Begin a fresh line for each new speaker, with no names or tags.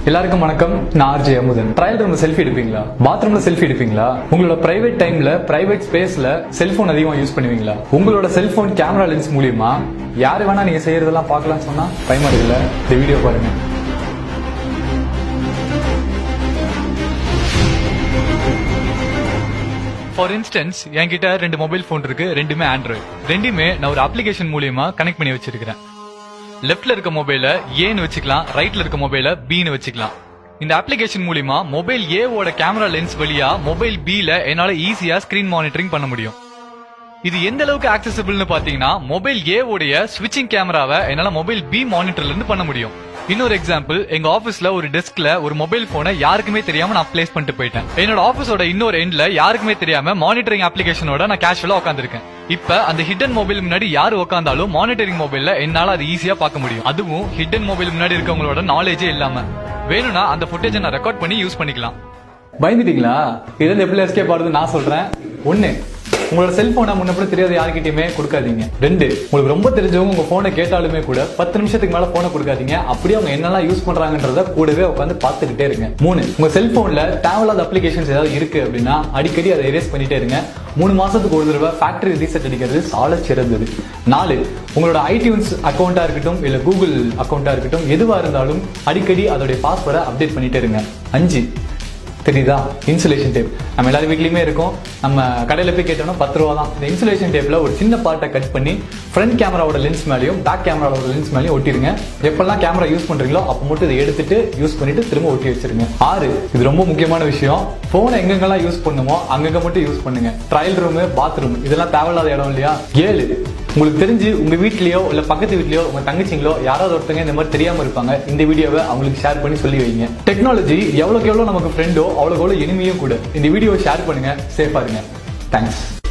எல்லாருக்கும் வணக்கம். நான் ஆர்ஜே அமுதன். ட்ரையல் ரூம்ல செல்ஃபி எடுப்பீங்களா? பாத்ரூம்ல செல்ஃபி எடுப்பீங்களா? உங்களோட பிரைவேட் டைம்ல பிரைவேட் ஸ்பேஸ்ல செல்போன் அதிகமா யூஸ் பண்ணுவீங்களா? உங்களோட செல்போன் கேமரா லென்ஸ் மூலியமா யாரு வேணா நீங்க செய்யறதெல்லாம் பார்க்கலாம் சொன்னா பயமா இருக்குல்ல? இந்த வீடியோ பாருங்க. ஃபார் இன்ஸ்டன்ஸ் என்கிட்ட 2 மொபைல் போன் இருக்கு. ரெண்டுமே ஆண்ட்ராய்டு. ரெண்டுமே நான் ஒரு அப்ளிகேஷன் மூலியமா கனெக்ட் பண்ணி வச்சிருக்கேன். லெஃப்ட்ல இருக்க மொபைல ஏன்னு வச்சுக்கலாம், ரைட்ல இருக்க மொபைல பின்னு வச்சுக்கலாம். இந்த அப்ளிகேஷன் மூலியமா மொபைல் ஏ ஓட கேமரா லென்ஸ் வழியா மொபைல் பில என்னால ஈஸியா ஸ்கிரீன் மானிட்டரிங் பண்ண முடியும். இது எந்த அளவுக்கு ஆக்சசிபிள்னு பாத்தீங்கன்னா, மொபைல் ஏ உடைய ஸ்விட்சிங் கேமராவை என்னால மொபைல் பி மானிட்டர்ல இருந்து பண்ண முடியும். இன்னொரு எக்ஸாம்பிள், எங்க ஆபீஸ்ல ஒரு டெஸ்க்ல ஒரு மொபைல் போனை யாருக்குமே தெரியாம நான் பிளேஸ் பண்ணிட்டு போயிட்டேன். என்னோட ஆபீஸோட இன்னொரு எண்ட்ல யாருக்குமே தெரியாம மானிட்டரிங் அப்ளிகேஷனோட நான் கேஷுவலா உட்காந்துருக்கேன். இப்ப அந்த ஹிடன் மொபைல் முன்னாடி யாரு உட்காந்தாலும் மானிட்டரிங் மொபைல்ல என்னால அது ஈஸியா பார்க்க முடியும். அதுவும் ஹிடன் மொபைல் முன்னாடி இருக்கவங்களோட நாலேஜே இல்லாம. வேணும்னா அந்த ஃபுட்டேஜை நான் ரெக்கார்ட் பண்ணி யூஸ் பண்ணிக்கலாம். பயந்துட்டீங்களா? இதுல எப்படி எஸ்கேப் ஆகுது நான் சொல்றேன். 1, உங்களோட செல்போனை முன்னப்படி தெரியாத யாருக்கிட்டயுமே கொடுக்காதீங்க. 2, உங்களுக்கு ரொம்ப தெரிஞ்சவங்க உங்க போனை கேட்டாலுமே கூட 10 நிமிஷத்துக்கு மேல போனை கொடுக்காதீங்க. அப்படியே அவங்க என்னெல்லாம் யூஸ் பண்றாங்கன்றத கூடவே உட்காந்து பாத்துக்கிட்டே இருங்க. 3, உங்க செல்போன்ல தேவையில்லாத அப்ளிகேஷன்ஸ் ஏதாவது இருக்கு அப்படின்னா அடிக்கடி அதை எரேஸ் பண்ணிட்டே இருங்க. 3 மாசத்துக்கு ஒரு தடவை ஃபேக்டரி ரீசெட் அடிக்கிறது சால சிறந்தது. 4, உங்களோட iTunes அக்கௌண்டா இருக்கட்டும் இல்ல கூகுள் அக்கௌண்டா இருக்கட்டும் எதுவா இருந்தாலும் அடிக்கடி அதோட பாஸ்வேர்டை அப்டேட் பண்ணிட்டே இருங்க. 5, தெரியுதா? இன்சுலேஷன் டேப் நம்ம எல்லாரும் வீட்லயுமே இருக்கும். நம்ம கடையில போய் கேட்டோம்னா 10 ரூபா தான். இந்த இன்சுலேஷன் டேப்ல ஒரு சின்ன பார்ட்டை கட் பண்ணி ஃப்ரண்ட் கேமராவோட லென்ஸ் மேலேயும் பேக் கேமராவோட லென்ஸ் மேலேயும் ஒட்டிருங்க. எப்பெல்லாம் கேமரா யூஸ் பண்றீங்களோ அப்ப மட்டும் இதை எடுத்துட்டு யூஸ் பண்ணிட்டு திரும்ப ஒட்டி வச்சிருங்க. 6, இது ரொம்ப முக்கியமான விஷயம். போனை எங்கெங்கெல்லாம் யூஸ் பண்ணுமோ அங்கங்க மட்டும் யூஸ் பண்ணுங்க. ட்ரையல் ரூம், பாத்ரூம் இதெல்லாம் தேவையில்லாத இடம் இல்லையா? 7, உங்களுக்கு தெரிஞ்சு உங்க வீட்லயோ இல்ல பக்கத்து வீட்லயோ உங்க தங்கச்சிங்களோ யாராவது ஒருத்தங்க இந்த மாதிரி தெரியாம இருப்பாங்க. இந்த வீடியோவை அவங்களுக்கு ஷேர் பண்ணி சொல்லி வைங்க. டெக்னாலஜி எவ்வளவுக்கு எவ்வளவு நமக்கு ஃப்ரெண்டோ அவ்வளவுக்கு எவ்வளவு எனிமையும் கூட. இந்த வீடியோவை ஷேர் பண்ணுங்க. சேஃபா இருங்க. தேங்க்ஸ்.